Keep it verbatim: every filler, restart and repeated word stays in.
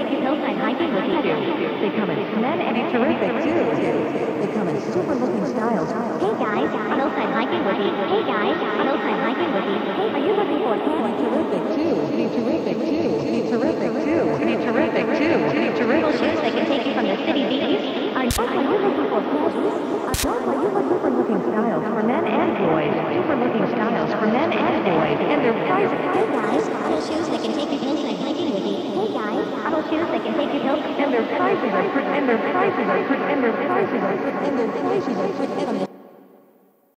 take you hillside hiking with you. They come in men and terrific too. They come in super looking styles. Hey guys, hillside hiking with you. Hey guys, hillside hiking with you. Hey, are you looking for a cat? Terrific too. Be terrific too. Be terrific too. Be terrific too. Be terrific. Shoes that can take you from the city beach. Are you, are you looking for cats? Are you looking for looking styles for men and boys? Super looking styles for men and boys, and their prices. Hey guys, auto shoes that can take you hillside hiking with you. Hey guys, auto shoes that can take you hillside. And their prices are pretty. And their prices are pretty. And their prices are pretty. And their prices are pretty.